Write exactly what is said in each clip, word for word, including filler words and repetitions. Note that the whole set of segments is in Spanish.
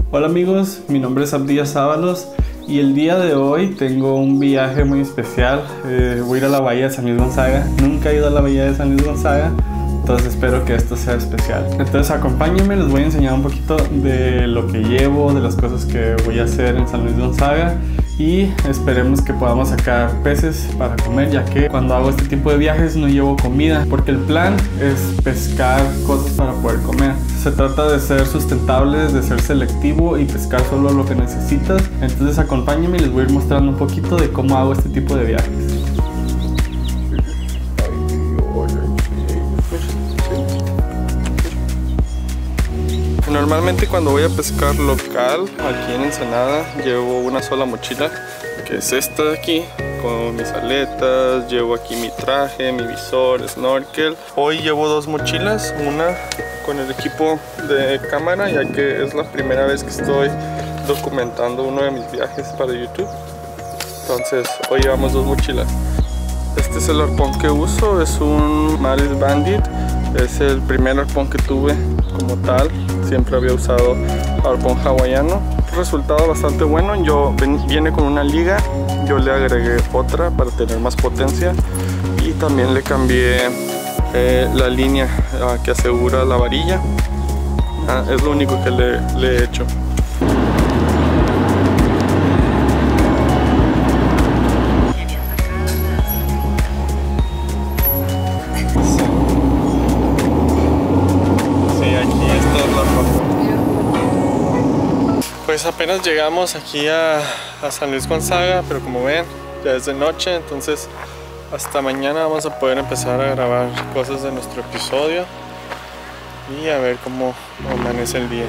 Hola amigos, mi nombre es Abdías Ábalos y el día de hoy tengo un viaje muy especial. Eh, voy a ir a la bahía de San Luis Gonzaga. Nunca he ido a la bahía de San Luis Gonzaga, entonces espero que esto sea especial. Entonces acompáñenme, les voy a enseñar un poquito de lo que llevo, de las cosas que voy a hacer en San Luis Gonzaga y esperemos que podamos sacar peces para comer, ya que cuando hago este tipo de viajes no llevo comida, porque el plan es pescar cosas para poder comer. Se trata de ser sustentables, de ser selectivo y pescar solo lo que necesitas. Entonces acompáñenme y les voy a ir mostrando un poquito de cómo hago este tipo de viajes. Normalmente cuando voy a pescar local aquí en Ensenada llevo una sola mochila, que es esta de aquí, con mis aletas. Llevo aquí mi traje, mi visor, snorkel. Hoy llevo dos mochilas, una con el equipo de cámara, ya que es la primera vez que estoy documentando uno de mis viajes para YouTube. Entonces hoy llevamos dos mochilas. Este es el arpón que uso, es un Maris Bandit. Es el primer arpón que tuve como tal. Siempre había usado arpón hawaiano. Resultado bastante bueno. Yo viene con una liga, yo le agregué otra para tener más potencia y también le cambié eh, la línea uh, que asegura la varilla. Uh, es lo único que le, le he hecho. Pues apenas llegamos aquí a, a San Luis Gonzaga, pero como ven ya es de noche, entonces hasta mañana vamos a poder empezar a grabar cosas de nuestro episodio y a ver cómo amanece el día.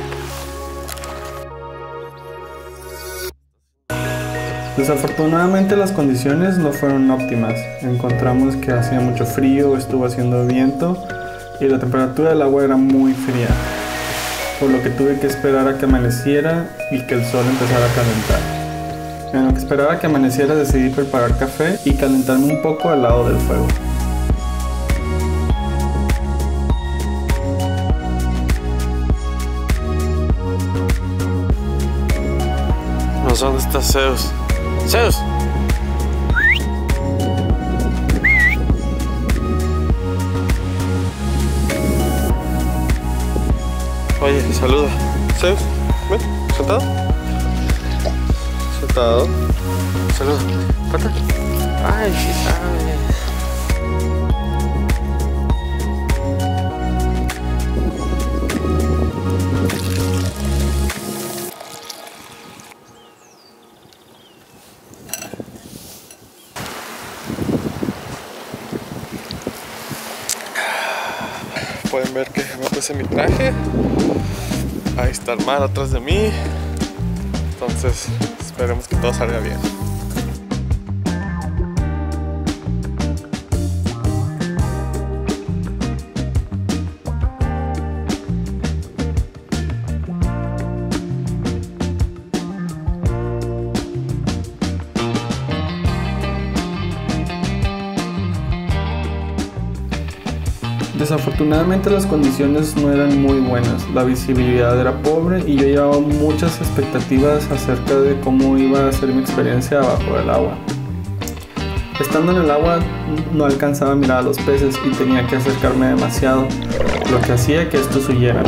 Desafortunadamente las condiciones no fueron óptimas. Encontramos que hacía mucho frío, estuvo haciendo viento y la temperatura del agua era muy fría, por lo que tuve que esperar a que amaneciera y que el sol empezara a calentar. En lo que esperaba que amaneciera decidí preparar café y calentarme un poco al lado del fuego. No sé dónde está Zeus. ¡Zeus! Oye, saluda. Zeus, ven, sentado. Sentado. Saluda. Pata. Ay, sí sabe. Pueden ver que me puse mi traje. Ahí está el mar atrás de mí. Entonces esperemos que todo salga bien. Desafortunadamente las condiciones no eran muy buenas, la visibilidad era pobre y yo llevaba muchas expectativas acerca de cómo iba a ser mi experiencia abajo del agua. Estando en el agua no alcanzaba a mirar a los peces y tenía que acercarme demasiado, lo que hacía que estos huyeran.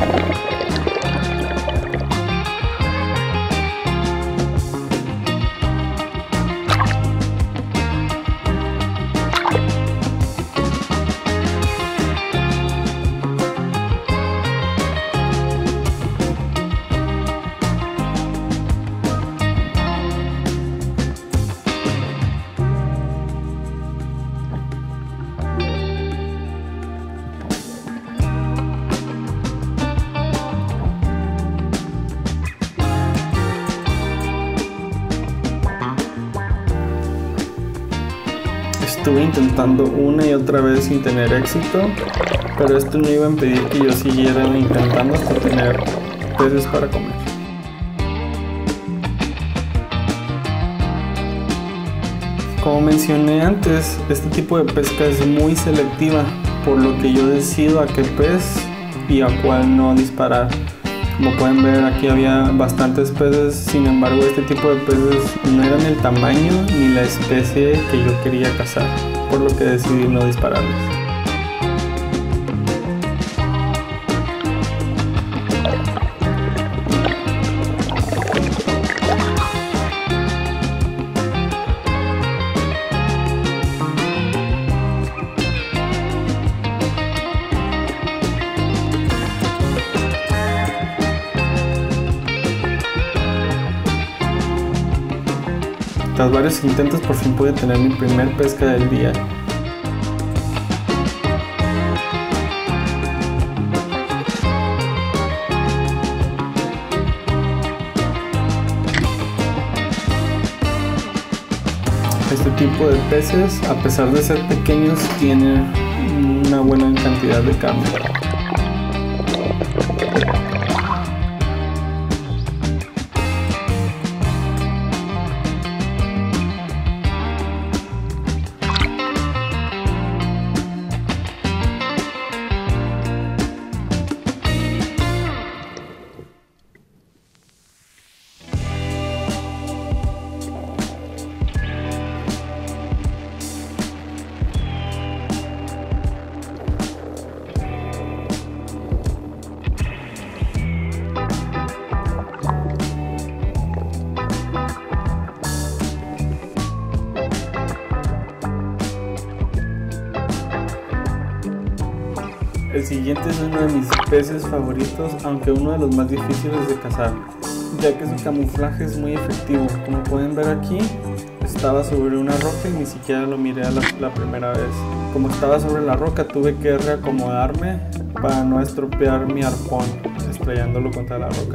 Estuve intentando una y otra vez sin tener éxito, pero esto no iba a impedir que yo siguiera intentando hasta tener peces para comer. Como mencioné antes, este tipo de pesca es muy selectiva, por lo que yo decido a qué pez y a cuál no disparar. Como pueden ver, aquí había bastantes peces, sin embargo este tipo de peces no eran el tamaño ni la especie que yo quería cazar, por lo que decidí no dispararles. Tras varios intentos por fin pude tener mi primer pesca del día. Este tipo de peces, a pesar de ser pequeños, tienen una buena cantidad de carne. El siguiente es uno de mis peces favoritos, aunque uno de los más difíciles de cazar, ya que su camuflaje es muy efectivo. Como pueden ver aquí, estaba sobre una roca y ni siquiera lo miré la, la primera vez. Como estaba sobre la roca, tuve que reacomodarme para no estropear mi arpón, estrellándolo contra la roca.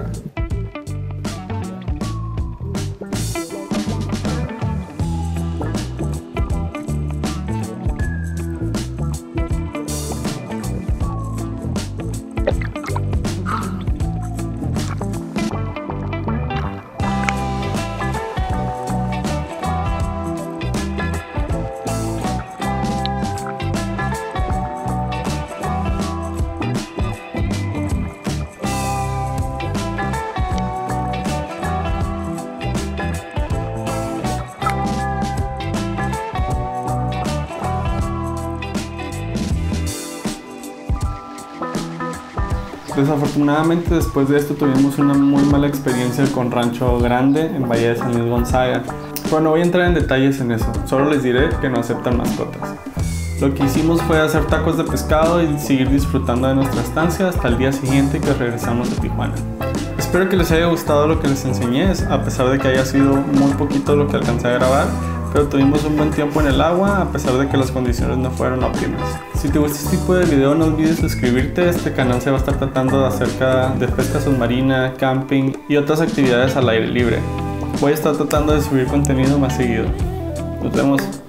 Desafortunadamente, después de esto tuvimos una muy mala experiencia con Rancho Grande en Valle de San Luis Gonzaga. Pero no voy a entrar en detalles en eso, solo les diré que no aceptan mascotas. Lo que hicimos fue hacer tacos de pescado y seguir disfrutando de nuestra estancia hasta el día siguiente que regresamos a Tijuana. Espero que les haya gustado lo que les enseñé, a pesar de que haya sido muy poquito lo que alcancé a grabar, pero tuvimos un buen tiempo en el agua a pesar de que las condiciones no fueron óptimas. Si te gusta este tipo de video, no olvides suscribirte. Este canal se va a estar tratando de acerca de pesca submarina, camping y otras actividades al aire libre. Voy a estar tratando de subir contenido más seguido. Nos vemos.